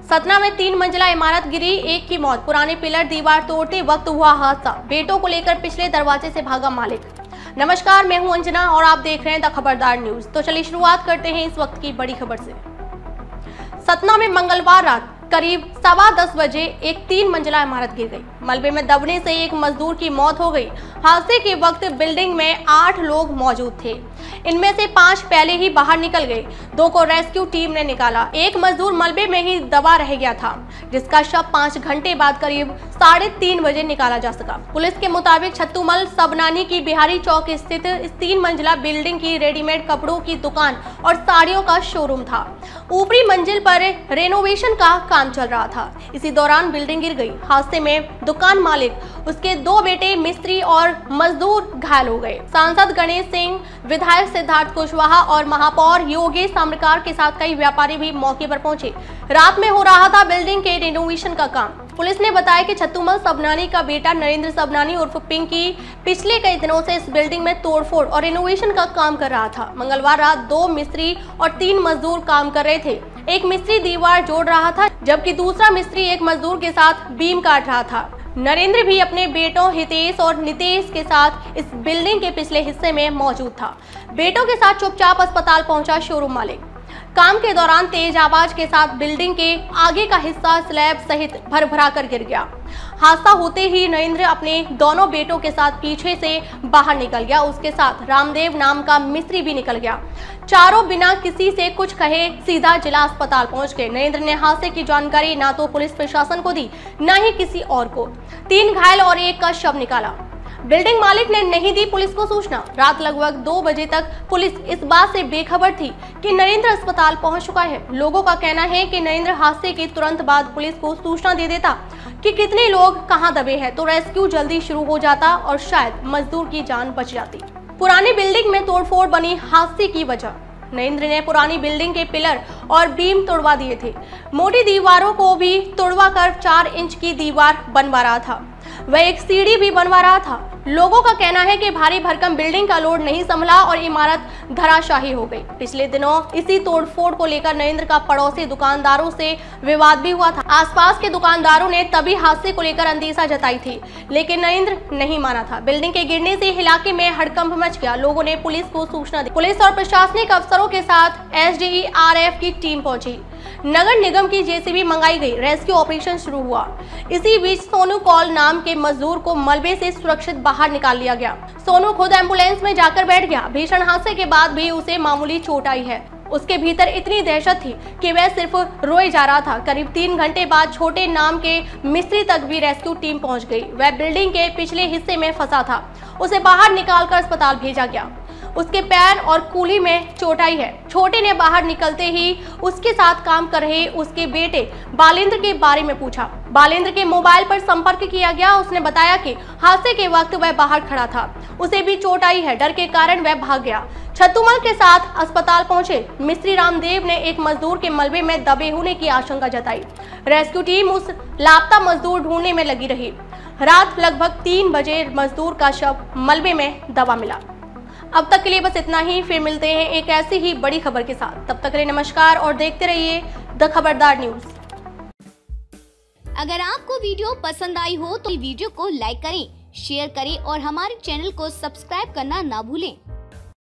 सतना में 3 मंजिला इमारत गिरी, एक की मौत। पुराने पिलर दीवार तोड़ते वक्त हुआ हादसा। बेटों को लेकर पिछले दरवाजे से भागा मालिक। नमस्कार, मैं हूं अंजना और आप देख रहे हैं द खबरदार न्यूज। तो चलिए शुरुआत करते हैं इस वक्त की बड़ी खबर से। सतना में मंगलवार रात करीब 10:15 बजे एक 3 मंजिला इमारत गिर गई। मलबे में दबने से एक मजदूर की मौत हो गई। हादसे के वक्त बिल्डिंग में 8 लोग मौजूद थे। इनमें से 5 पहले ही बाहर निकल गए। 2 को रेस्क्यू टीम ने निकाला। एक मजदूर मलबे में ही दबा रह गया था, जिसका शव 5 घंटे बाद करीब 3:30 बजे निकाला जा सका। पुलिस के मुताबिक छत्तूमल सबनानी की बिहारी चौक स्थित इस 3 मंजिला बिल्डिंग की रेडीमेड कपड़ों की दुकान और साड़ियों का शोरूम था। ऊपरी मंजिल पर रेनोवेशन का काम चल रहा था। इसी दौरान बिल्डिंग गिर गई। हादसे में दुकान मालिक, उसके 2 बेटे, मिस्त्री और मजदूर घायल हो गए। सांसद गणेश सिंह, विधायक सिद्धार्थ कुशवाहा और महापौर योगेश सामरकर के साथ कई व्यापारी भी मौके पर पहुंचे। रात में हो रहा था बिल्डिंग के रेनोवेशन का काम। पुलिस ने बताया कि छत्तूमल सबनानी का बेटा नरेंद्र सबनानी उर्फ पिंकी पिछले कई दिनों से इस बिल्डिंग में तोड़फोड़ और रेनोवेशन का काम कर रहा था। मंगलवार रात 2 मिस्त्री और 3 मजदूर काम कर रहे थे। एक मिस्त्री दीवार जोड़ रहा था, जबकि दूसरा मिस्त्री एक मजदूर के साथ बीम काट रहा था। नरेंद्र भी अपने बेटों हितेश और नितेश के साथ इस बिल्डिंग के पिछले हिस्से में मौजूद था। बेटों के साथ चुपचाप अस्पताल पहुंचा शोरूम मालिक। काम के दौरान तेज आवाज के साथ बिल्डिंग के आगे का हिस्सा स्लैब सहित भरभरा कर गिर गया। हादसा होते ही नरेंद्र अपने दोनों बेटों के साथ पीछे से बाहर निकल गया। उसके साथ रामदेव नाम का मिस्त्री भी निकल गया। चारों बिना किसी से कुछ कहे सीधा जिला अस्पताल पहुंच गए। नरेंद्र ने हादसे की जानकारी ना तो पुलिस प्रशासन को दी, न ही किसी और को। 3 घायल और 1 का शव निकाला। बिल्डिंग मालिक ने नहीं दी पुलिस को सूचना। रात लगभग 2 बजे तक पुलिस इस बात से बेखबर थी कि नरेंद्र अस्पताल पहुंच चुका है। लोगों का कहना है कि नरेंद्र हादसे के तुरंत बाद पुलिस को सूचना दे देता कि कितने लोग कहां दबे हैं, तो रेस्क्यू जल्दी शुरू हो जाता और शायद मजदूर की जान बच जाती। पुरानी बिल्डिंग में तोड़फोड़ बनी हादसे की वजह। नरेंद्र ने पुरानी बिल्डिंग के पिलर और बीम तोड़वा दिए थे। मोटी दीवारों को भी तोड़वा कर 4 इंच की दीवार बनवा रहा था। वह एक सीढ़ी भी बनवा रहा था। लोगों का कहना है कि भारी भरकम बिल्डिंग का लोड नहीं संभला और इमारत धराशायी हो गई। पिछले दिनों इसी तोड़फोड़ को लेकर नरेंद्र का पड़ोसी दुकानदारों से विवाद भी हुआ था। आसपास के दुकानदारों ने तभी हादसे को लेकर अंदेशा जताई थी, लेकिन नरेंद्र नहीं माना था। बिल्डिंग के गिरने से इलाके में हड़कंप मच गया। लोगों ने पुलिस को सूचना दी। पुलिस और प्रशासनिक अफसरों के साथ SDRF की टीम पहुंची। नगर निगम की JCB मंगाई गई। रेस्क्यू ऑपरेशन शुरू हुआ। इसी बीच सोनू कौल नाम के मजदूर को मलबे से सुरक्षित बाहर निकाल लिया गया। सोनू खुद एम्बुलेंस में जाकर बैठ गया। भीषण हादसे के बाद भी उसे मामूली चोट आई है। उसके भीतर इतनी दहशत थी कि वह सिर्फ रोए जा रहा था। करीब 3 घंटे बाद छोटे नाम के मिस्त्री तक भी रेस्क्यू टीम पहुंच गई। वह बिल्डिंग के पिछले हिस्से में फंसा था। उसे बाहर निकालकर अस्पताल भेजा गया। उसके पैर और कूल्ही में चोट आई है। छोटे ने बाहर निकलते ही उसके साथ काम कर रहे उसके बेटे बालेंद्र के बारे में पूछा। बालेंद्र के मोबाइल पर संपर्क किया गया। उसने बताया कि हादसे के वक्त वह बाहर खड़ा था। उसे भी चोट आई है। डर के कारण वह भाग गया। छत्तूमल के साथ अस्पताल पहुंचे मिस्त्री रामदेव ने एक मजदूर के मलबे में दबे होने की आशंका जताई। रेस्क्यू टीम उस लापता मजदूर ढूंढने में लगी रही। रात लगभग 3 बजे मजदूर का शव मलबे में दबा मिला। अब तक के लिए बस इतना ही। फिर मिलते हैं एक ऐसी ही बड़ी खबर के साथ। तब तक के लिए नमस्कार और देखते रहिए द खबरदार न्यूज। अगर आपको वीडियो पसंद आई हो तो वीडियो को लाइक करें, शेयर करें और हमारे चैनल को सब्सक्राइब करना ना भूलें।